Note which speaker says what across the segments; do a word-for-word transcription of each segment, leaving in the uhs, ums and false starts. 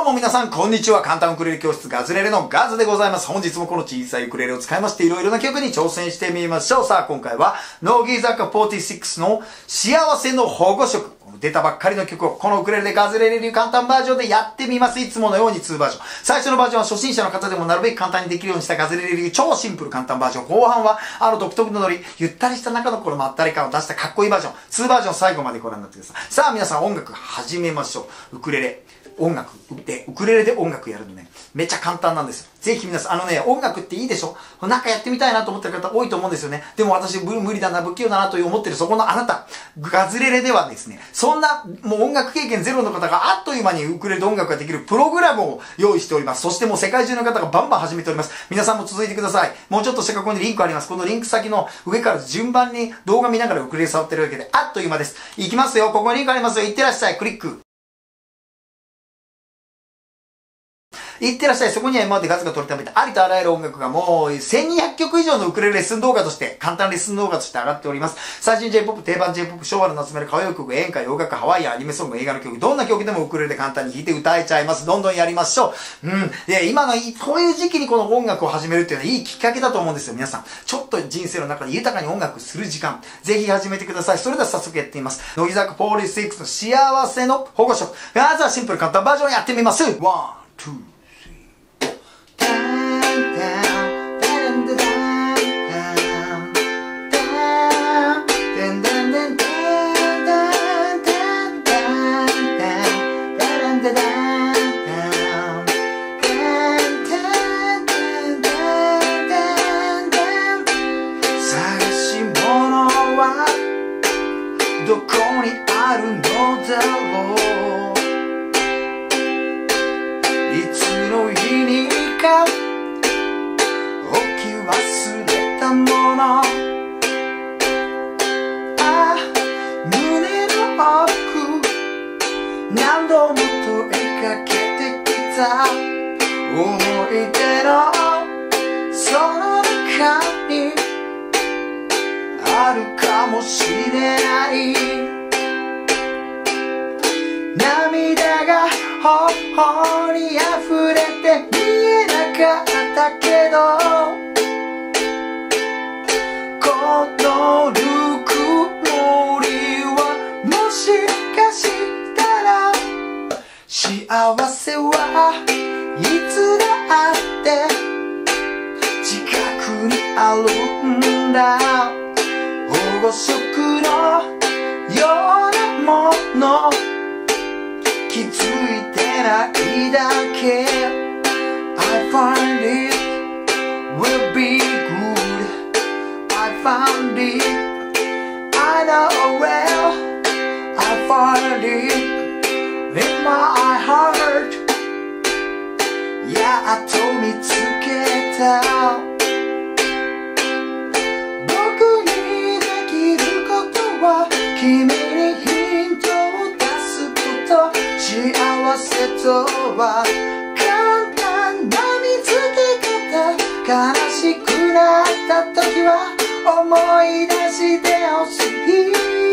Speaker 1: も皆さん、こんにちは。簡単ウクレレ教室ガズレレのガズでございます。本日もこの小さいウクレレを使いまして、いろいろな曲に挑戦してみましょう。さあ、今回は、乃木坂フォーティーシックスの幸せの保護色。出たばっかりの曲を、このウクレレでガズレレ流簡単バージョンでやってみます。いつものようににバージョン。最初のバージョンは初心者の方でもなるべく簡単にできるようにしたガズレレ流超シンプル簡単バージョン。後半は、あの独特のノリ、ゆったりした中のこのまったり感を出したかっこいいバージョン。にバージョン最後までご覧になってください。さあ、皆さん音楽始めましょう。ウクレレ。音楽で、ウクレレで音楽やるのね、めっちゃ簡単なんですよ。ぜひ皆さん、あのね、音楽っていいでしょ？なんかやってみたいなと思ってる方多いと思うんですよね。でも私、無理だな、不器用だなと思ってるそこのあなた、ガズレレではですね、そんな、もう音楽経験ゼロの方があっという間にウクレレで音楽ができるプログラムを用意しております。そしてもう世界中の方がバンバン始めております。皆さんも続いてください。もうちょっとしたここにリンクあります。このリンク先の上から順番に動画見ながらウクレレ触ってるだけで、あっという間です。いきますよ。ここにリンクありますよ。いってらっしゃい。クリック。いってらっしゃい。そこには今までガツが取りためたありとあらゆる音楽がもうせんにひゃくきょく以上のウクレレレッスン動画として、簡単レッスン動画として上がっております。最新 J-ポップ、定番 J-ポップ、昭和の夏メロ、歌謡曲、演歌、洋楽、ハワイアン、アニメソング、映画の曲、どんな曲でもウクレレで簡単に弾いて歌えちゃいます。どんどんやりましょう。うん。で、今の、こういう時期にこの音楽を始めるっていうのはいいきっかけだと思うんですよ。皆さん。ちょっと人生の中で豊かに音楽する時間、ぜひ始めてください。それでは早速やってみます。乃木坂フォーティーシックスの幸せの保護色。まずはシンプル簡単バージョンやってみます。ワン、ツー、どこにあるのだろう、いつの日にか置き忘れたもの、ああ胸の奥何度も問いかけてきた思い出のその中にあるかもしれない、涙が頬に溢れて見えなかったけど、このぬくもりはもしかしたら幸せはいつだって近くにあるんだ、保護色のようなもの気づいてないだけ I find it will be good I found it I know well I find it in my heart Yeah あと見つけた君にヒントを出すこと、幸せとは簡単な見つけ方、悲しくなった時は思い出してほし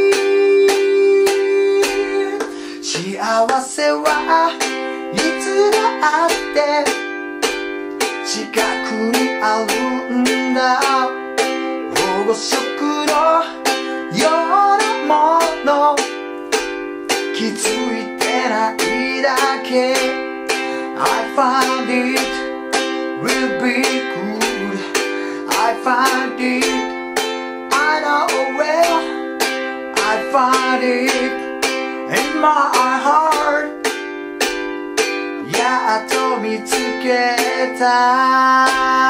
Speaker 1: い、幸せはいつだって近くにあるんだ、保護色のようなもの気づいてないだけ I find it will be good I find it I know well I find it in my heart やっと見つけた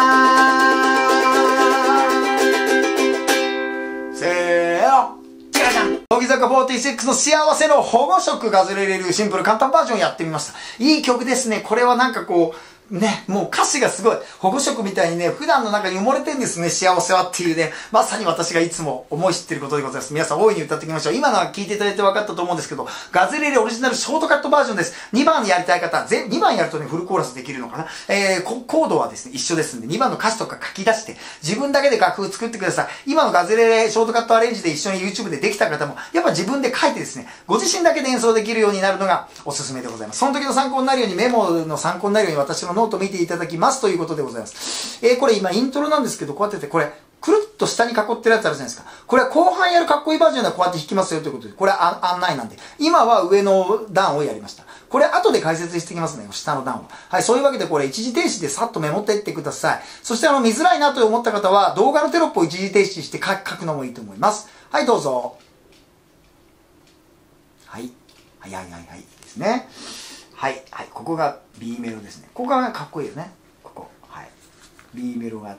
Speaker 1: 乃木坂フォーティーシックスの幸せの保護色ガズレレ流シンプル簡単バージョンやってみました。いい曲ですね。これはなんかこう、 ね、もう歌詞がすごい、保護色みたいにね、普段の中に埋もれてんですね、幸せはっていうね、まさに私がいつも思い知ってることでございます。皆さん大いに歌っていきましょう。今のは聴いていただいて分かったと思うんですけど、ガズレレオリジナルショートカットバージョンです。にばんやりたい方、ぜにばんやるとね、フルコーラスできるのかな。えー、コードはですね、一緒ですんで、にばんの歌詞とか書き出して、自分だけで楽譜作ってください。今のガズレレショートカットアレンジで一緒に YouTube でできた方も、やっぱ自分で書いてですね、ご自身だけで演奏できるようになるのがおすすめでございます。その時の参考になるように、メモの参考になるように私のノートを見ていただきますということでございます。えー、これ今イントロなんですけど、こうやってて、これ、くるっと下に囲ってるやつあるじゃないですか。これは後半やるかっこいいバージョンではこうやって弾きますよということで、これは案内なんで。今は上の段をやりました。これ後で解説していきますね、下の段を。はい、そういうわけでこれ一時停止でさっとメモっていってください。そしてあの見づらいなと思った方は動画のテロップを一時停止して書くのもいいと思います。はい、どうぞ。はい。はいはいはいはい。ですね。はい、はい。ここが B メロですね。ここがかっこいいよね。ここ。はい。B メロがあって、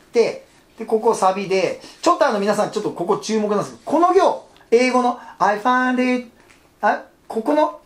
Speaker 1: で、ここサビで、ちょっとあの皆さんちょっとここ注目なんですけど、この行、英語の I found it、あ、ここの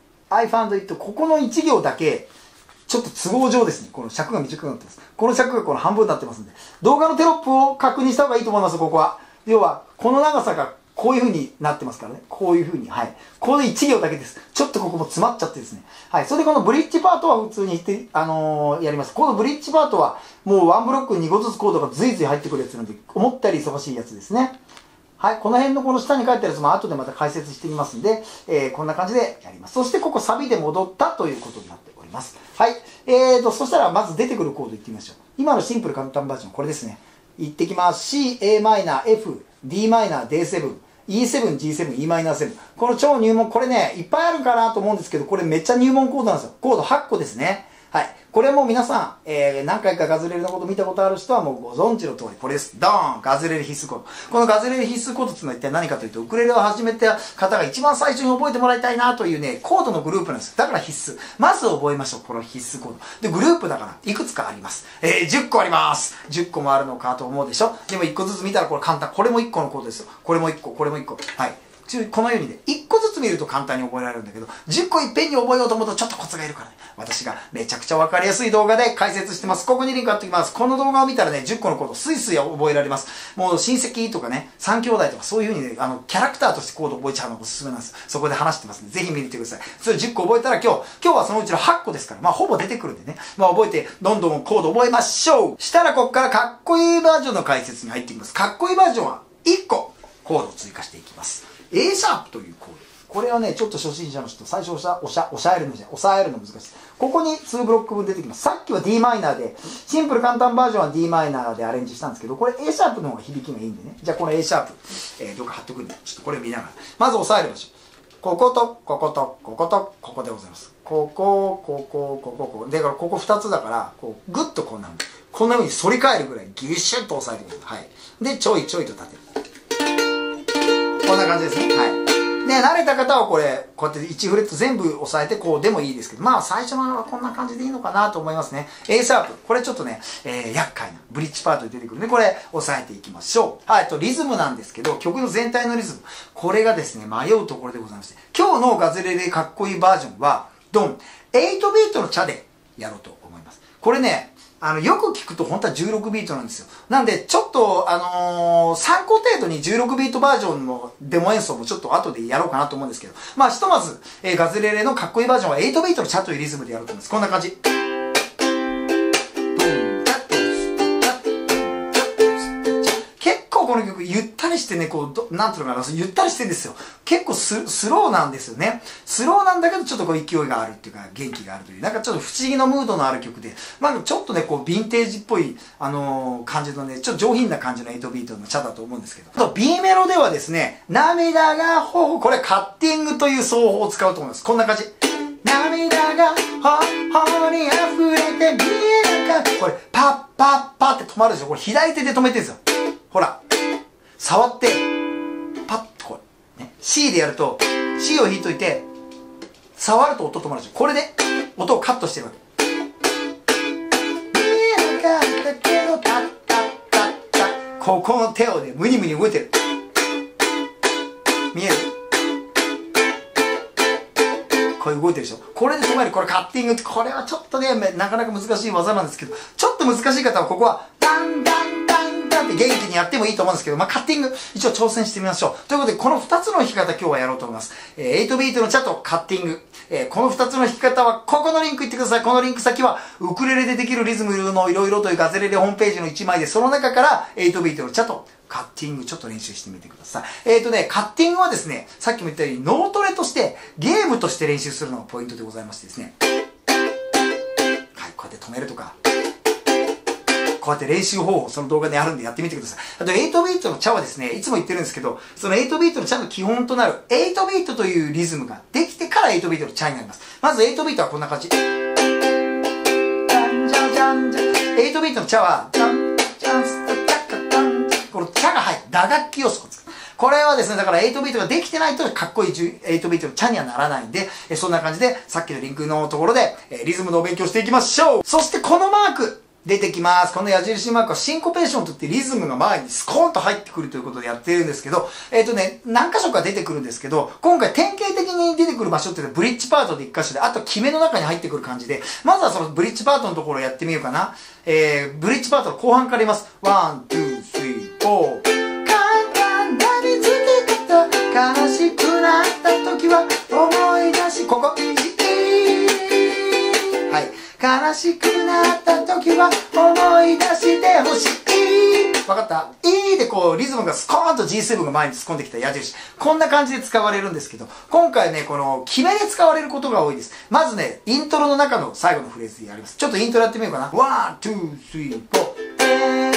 Speaker 1: I found it、ここのいち行だけ、ちょっと都合上ですね。この尺が短くなってます。この尺がこの半分になってますんで、動画のテロップを確認した方がいいと思います、ここは。要は、この長さがこういう風になってますからね。こういう風に。はい。このいち行だけです。ちょっとここも詰まっちゃってですね。はい。それでこのブリッジパートは普通にして、あのー、やります。このブリッジパートは、もうワンブロックににこずつコードが随々入ってくるやつなんで、思ったより忙しいやつですね。はい。この辺のこの下に書いてあるやつも後でまた解説してみますんで、えー、こんな感じでやります。そしてここサビで戻ったということになっております。はい。えーと、そしたらまず出てくるコードいってみましょう。今のシンプル簡単バージョン、これですね。いってきます。C、A マイナー、F、D マイナー、ディーセブン。イーセブン、ジーセブン、イーマイナーセブン。この超入門、これね、いっぱいあるかなと思うんですけど、これめっちゃ入門コードなんですよ。コードはっこですね。はい。これも皆さん、えー、何回かガズレレのこと見たことある人はもうご存知の通り、これです。ドーンガズレレ必須コード。このガズレレ必須コードっていうのは一体何かというと、ウクレレを始めた方が一番最初に覚えてもらいたいなというね、コードのグループなんです。だから必須。まず覚えましょう。この必須コード。で、グループだから、いくつかあります。えー、じゅっこあります。じゅっこもあるのかと思うでしょ。でもいっこずつ見たらこれ簡単。これもいっこのコードですよ。これもいっこ、これもいっこ。はい。このようにね、いっこずつ見ると簡単に覚えられるんだけど、じゅっこいっぺんに覚えようと思うとちょっとコツがいるからね。私がめちゃくちゃわかりやすい動画で解説してます。ここにリンク貼っておきます。この動画を見たらね、じゅっこのコードスイスイ覚えられます。もう親戚とかね、三兄弟とかそういう風にね、あの、キャラクターとしてコード覚えちゃうのがおすすめなんです。そこで話してますんで、ぜひ見に行ってください。それじゅっこ覚えたら今日、今日はそのうちのはっこですから、まあほぼ出てくるんでね、まあ覚えて、どんどんコード覚えましょう。したらここからかっこいいバージョンの解説に入っていきます。かっこいいバージョンはいっこコードを追加していきます。A シャープというコード。これはね、ちょっと初心者の人、最初押さ、押さ、押さえるのじゃない、押さえるの難しい。ここににブロック分出てきます。さっきは D マイナーで、シンプル簡単バージョンは D マイナーでアレンジしたんですけど、これ A シャープの方が響きがいいんでね。じゃあこの A シャープ、えー、どっか貼っとくんで、ちょっとこれ見ながら。まず押さえる場所。ここと、ここと、ここと、ここでございます。ここ、ここ、ここ、ここ。だからここふたつだから、こう、ぐっとこんな風に、こんな風に反り返るぐらいギュッシュッと押さえてください。はい。で、ちょいちょいと立てる。こんな感じですね。はい。ね、慣れた方はこれ、こうやっていちフレット全部押さえてこうでもいいですけど、まあ最初のはこんな感じでいいのかなと思いますね。A シャープ。これちょっとね、えー、厄介なブリッジパートで出てくるんで、これ押さえていきましょう。はい、とリズムなんですけど、曲の全体のリズム。これがですね、迷うところでございまして、今日のガズレレかっこいいバージョンは、ドン、はちビートのチャでやろうと思います。これね、あの、よく聞くと本当はじゅうろくビートなんですよ。なんで、ちょっと、あのー、参考程度にじゅうろくビートバージョンのデモ演奏もちょっと後でやろうかなと思うんですけど、まあ、ひとまず、えー、ガズレレのかっこいいバージョンははちビートのチャというリズムでやろうと思います。こんな感じ。この曲ゆったりしてね、こうどなんていうのかな、ゆったりしてるんですよ。結構ススローなんですよね。スローなんだけどちょっとこう勢いがあるっていうか元気があるという、なんかちょっと不思議なムードのある曲で、まあちょっとねこうヴィンテージっぽいあのー、感じのね、ちょっと上品な感じのはちビートのチャだと思うんですけど、あと B メロではですね、涙が頬、これカッティングという奏法を使うと思います。こんな感じ。涙が頬に溢れて見えなかった。これパッパッパッって止まるでしょ。これ左手で止めてるんですよ。ほら。触って、パッとこれ、ね。C でやると、C を弾いといて、触ると音止まるでしょ。これで、音をカットしてるわけ。見えなかったけど、タッタッタッタッ。ここの手をね、ムニムニ動いてる。見える？ここれ動いてるでしょ。これで止める。これカッティングって、これはちょっとね、なかなか難しい技なんですけど、ちょっと難しい方はここは、ダンダンダンダンって元気にやってもいいと思うんですけど、まあ、カッティング、一応挑戦してみましょう。ということで、このふたつの弾き方今日はやろうと思います。えー、エイトビートのチャとカッティング。えー、このふたつの弾き方は、ここのリンク行ってください。このリンク先は、ウクレレでできるリズムのいろいろというガズレレホームページのいちまいで、その中からエイトビートのチャとカッティングちょっと練習してみてください。えーとね、カッティングはですね、さっきも言ったように脳トレとして、ゲームとして練習するのがポイントでございましてですね。はい、こうやって止めるとか、こうやって練習方法、その動画であるんでやってみてください。あと、エイトビートのチャはですね、いつも言ってるんですけど、そのエイトビートのチャの基本となる、エイトビートというリズムができてからエイトビートのチャになります。まずエイトビートはこんな感じ。じゃんじゃんじゃんじゃん。エイトビートのチャは、じゃんじゃんスタチャカタン。このチャが入る。打楽器要素を使う。これはですね、だからエイトビートができてないとかっこいいエイトビートのチャにはならないんで、そんな感じで、さっきのリンクのところで、リズムのお勉強していきましょう。そしてこのマーク。出てきます。この矢印マークはシンコペーションといってリズムが前にスコーンと入ってくるということでやってるんですけど、えっとね、何箇所か出てくるんですけど、今回典型的に出てくる場所っていうのはブリッジパートでいっ箇所で、あと決めの中に入ってくる感じで、まずはそのブリッジパートのところをやってみようかな。えー、ブリッジパートの後半から言います。ワン、ツー、スリー、フォー。簡単な見つけ方、悲しくなった時は思い出し、ここ、はい。悲しくなった時は思い出してほしい。わかった？ E でこうリズムがスコーンと ジーセブン が前に突っ込んできた矢印。こんな感じで使われるんですけど、今回ね、この決めで使われることが多いです。まずね、イントロの中の最後のフレーズでやります。ちょっとイントロやってみようかな。ワン、ツー、スリー、フォー。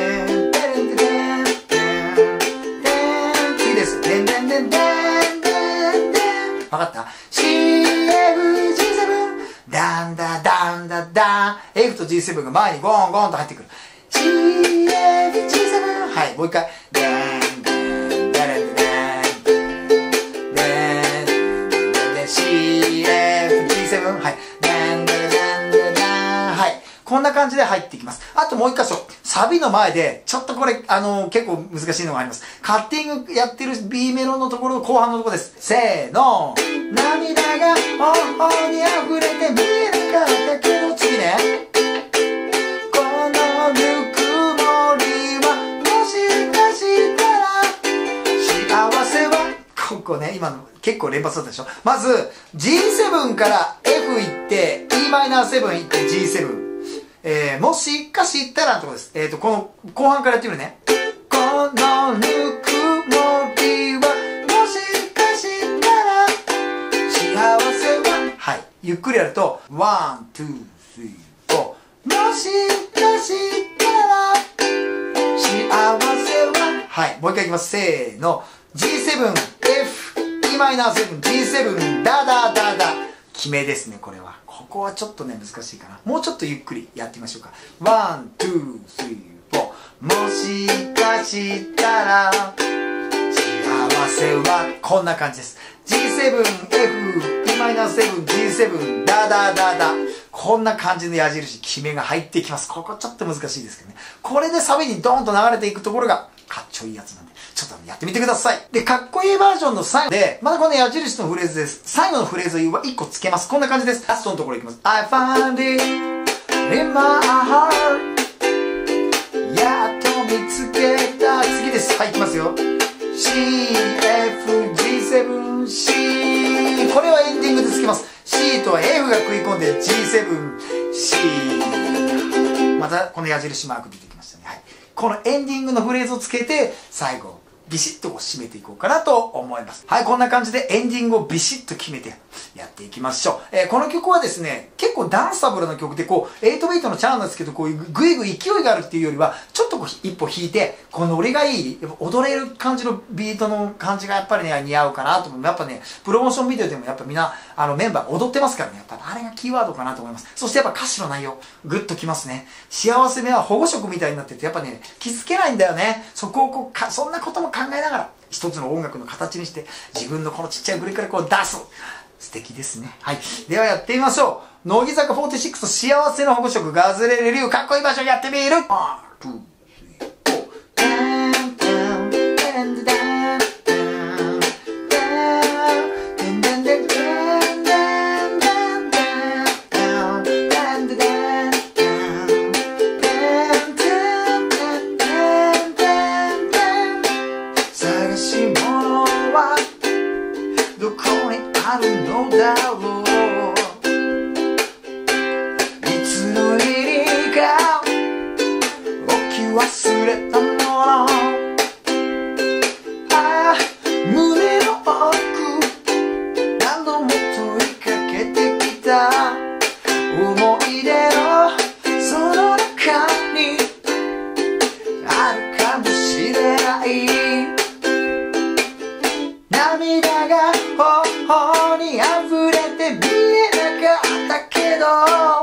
Speaker 1: 次です。でんでんでんでんでんでん。わかった？ シーエフジーセブン。ダンダダンダダン F と ジーセブン が前にゴーンゴーンと入ってくる シーエフジーセブン はい、もう一回ダンダンダランダダンダン シーエフジーセブン はいダンダダンダダンはい、こんな感じで入っていきます。あともう一箇所、サビの前でちょっとこれあの結構難しいのがあります。カッティングやってる B メロのところの後半のところです。せーの、涙が頬に溢れて見えなかったけど、次ね、このぬくもりはもしかしたら幸せは、ここね、今の結構連発だったでしょ。まず ジーセブン から F 行って イーマイナーセブン 行って ジーセブン、えー、もしかしたらのところです。えっと、この後半からやってみるね。このぬくもりはもしかしたら幸せは、はい。ゆっくりやると、ワン、ツー、スリー、フォー。もしかしたら幸せは、はい。もう一回いきます。せーの。ジーセブン、F、イーマイナーセブン、ジーセブン、ダダダダ。決めですね、これは。ここはちょっとね、難しいかな。もうちょっとゆっくりやってみましょうか。ワン、ツー、スリー、フォー。もしかしたら、幸せは、こんな感じです。ジーセブン、F、イーマイナーセブン、ジーセブン、ダダダダ。こんな感じの矢印、決めが入ってきます。ここちょっと難しいですけどね。これでサビにドーンと流れていくところが、かっちょいいやつなんで。ちょっとやってみてください。で、かっこいいバージョンの最後で、まだこの矢印のフレーズです。最後のフレーズをいっこつけます。こんな感じです。ラストのところいきます。I found it in my heart やっと見つけた。次です。はい、いきますよ。シーエフジーセブンシー これはエンディングでつけます。C と F が食い込んで ジーセブンシー またこの矢印マーク出てきましたね。はい。このエンディングのフレーズをつけて最後ビシッとこう締めていこうかなと思います。はい、こんな感じでエンディングをビシッと決めてやっていきましょう。えー、この曲はですね、結構ダンサブルな曲で、こう、エイトビートのチャーなんですけど、こういうグイグイ勢いがあるっていうよりは、ちょっとこう一歩引いて、このノリがいい、踊れる感じのビートの感じがやっぱりね、似合うかなと思う。やっぱね、プロモーションビデオでもやっぱみんな、あのメンバー踊ってますからね、やっぱあれがキーワードかなと思います。そしてやっぱ歌詞の内容、グッときますね。幸せ目は保護色みたいになってて、やっぱね、気づけないんだよね。そこをこうか、そんなことも考えながら、一つの音楽の形にして自分のこのちっちゃいグリからこう出す。素敵ですね。はい。ではやってみましょう。乃木坂フォーティシックス幸せの保護色ガズレレ流かっこいい場所やってみる。 のだろう。いつの日にか置き忘れたもの、ああ胸の奥何度も問いかけてきた思い出のその中にあるかもしれない。涙が頬に溢れて見えなかったけど、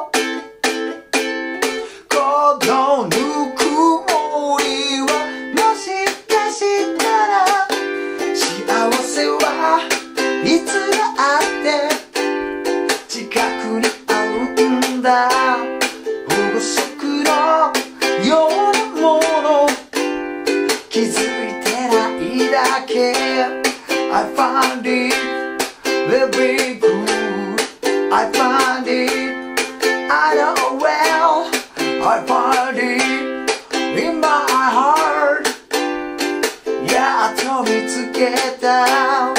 Speaker 1: このぬくもりはもしかしたら幸せはいつだって近くにあるんだ。保護色のようなもの気づいてないだけ。 I find it very good. I find it, I know well. I find it in my heart. やっと見つけた。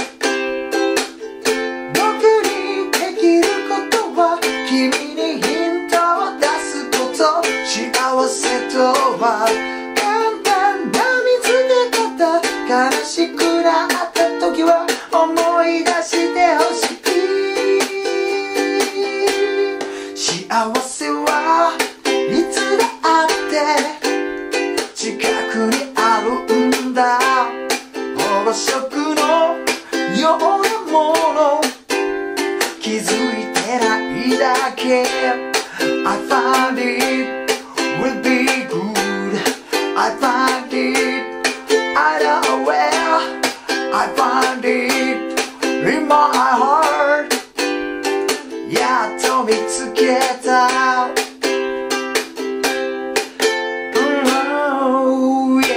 Speaker 1: 僕にできることは君にヒントを出すこと。幸せとは簡単な見つけ方。悲しくなった時は思い出してほしい。幸せはいつだって近くにあるんだ。保護色のようなもの気づいてないだけ。 I find it will be good. I find it, I know well. I find it in my heart. やっと見つけた。Oh yeah.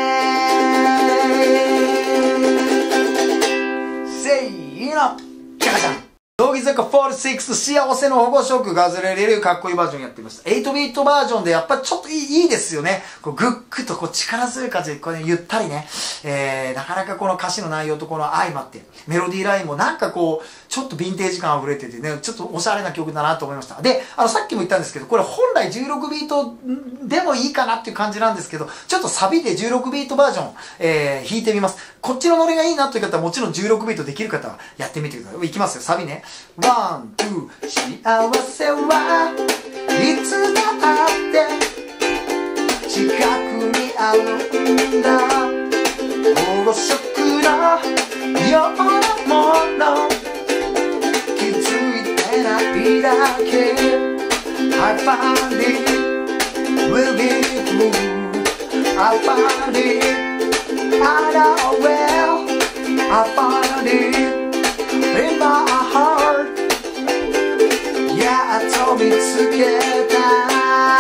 Speaker 1: Say no. じゃかじゃん。乃木坂フォーティーシックス幸せの保護色ガズレレレかっこいいバージョンやってみました。エイトビートバージョンでやっぱちょっといい、いいですよね。こうグッグとこう力強い感じでこう、ね、ゆったりね、えー、なかなかこの歌詞の内容とこの相まってメロディーラインもなんかこうちょっとヴィンテージ感溢れててね、ちょっとおしゃれな曲だなと思いました。で、あのさっきも言ったんですけど、これ本来じゅうろくビートでもいいかなっていう感じなんですけど、ちょっとサビでじゅうろくビートバージョン、えー、弾いてみます。こっちのノリがいいなという方はもちろんじゅうろくビートできる方はやってみてください。いきますよ、サビね。ワン、ツー、幸せはいつだって近くにあるんだ。保護色のようなもの気づいてないだけ。 I find it will be good. I find it, I know well. I find it in my heart. やっと見つけた。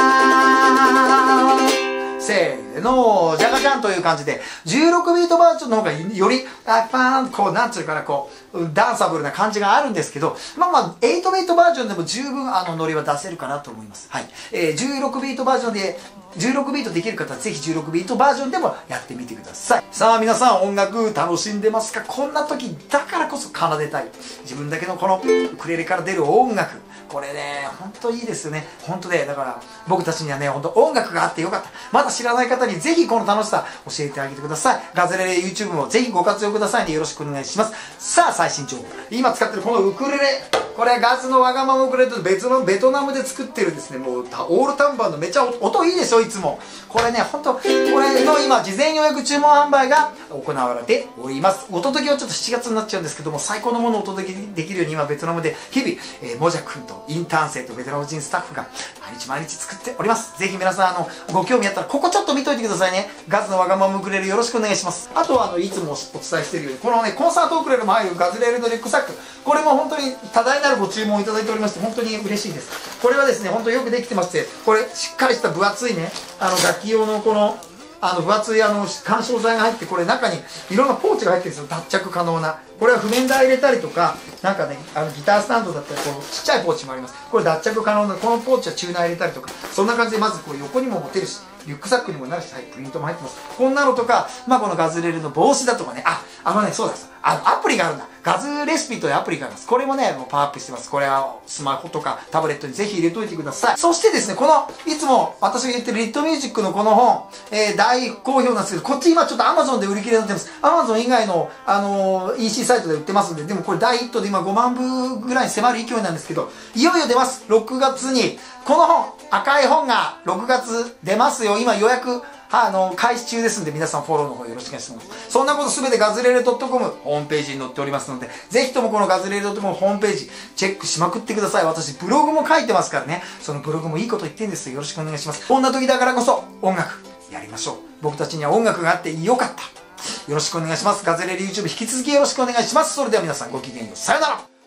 Speaker 1: せーの、じゃがじゃんという感じで、じゅうろくビートバージョンの方がより、あ、ファン、こう、なんつうかな、こう、ダンサブルな感じがあるんですけど、まあまあ、エイトビートバージョンでも十分あのノリは出せるかなと思います。はい。えー、じゅうろくビートバージョンで、じゅうろくビートできる方はぜひじゅうろくビートバージョンでもやってみてください。さあ皆さん音楽楽しんでますか？こんな時だからこそ奏でたい。自分だけのこのウクレレから出る音楽。これね、ほんといいですよね。ほんとで、だから僕たちにはね、ほんと音楽があってよかった。まだ知らない方にぜひこの楽しさ教えてあげてください。ガズレレ YouTube もぜひご活用くださいね。よろしくお願いします。さあ最新情報。今使ってるこのウクレレ。これガズのわがままウクレレと別のベトナムで作ってるですね、もうオールタンバーのめっちゃ音いいでしょ、いつも。これね、ほんと、これの今事前予約注文販売が行われております。お届けはちょっとしちがつになっちゃうんですけども、最高のものをお届けできるように今ベトナムで日々、えー、もじゃくんとインターン生とベトナム人スタッフが毎日毎日作っております。ぜひ皆さんあのご興味あったらここちょっと見といてくださいね。ガズのわがままウクレレよろしくお願いします。あとはあのいつもお伝えしているようにこのねコンサートウクレレも入るガズレレのリュックサック、これも本当に多大なるご注文いただいておりまして本当に嬉しいです。これはですね本当よくできてまして、これしっかりした分厚いねあの楽器用のこのあの分厚いあの緩衝材が入って、これ中にいろんなポーチが入ってるんですよ。脱着可能な。これは譜面台入れたりとか、なんかねあのギタースタンドだったりこのちっちゃいポーチもあります。これ脱着可能なこのポーチはチューナー入れたりとか、そんな感じでまずこう横にも持てるしリュックサックにもなるし、はい、プリントも入ってます。こんなのとか、まあこのガズレレの帽子だとかね、あ、あのね、そうだ、あの、アプリがあるんだ。ガズレシピというアプリがあります。これもね、もうパワーアップしてます。これはスマホとかタブレットにぜひ入れといてください。そしてですね、この、いつも私が言ってるリットミュージックのこの本、えー、大好評なんですけど、こっち今ちょっと Amazon で売り切れになってます。Amazon 以外の、あのー、イーシー サイトで売ってますんで、でもこれ大ヒットで今ごまんぶぐらいに迫る勢いなんですけど、いよいよ出ます。ろくがつに、この本、赤い本がろくがつ出ますよ。今予約、あの、開始中ですんで、皆さんフォローの方よろしくお願いします。そんなことすべてガズレレ .com ホームページに載っておりますので、ぜひともこのガズレレ .com ホームページ、チェックしまくってください。私、ブログも書いてますからね。そのブログもいいこと言ってんですよ。よろしくお願いします。こんな時だからこそ、音楽、やりましょう。僕たちには音楽があってよかった。よろしくお願いします。ガズレレ YouTube 引き続きよろしくお願いします。それでは皆さんごきげんよう。さよなら。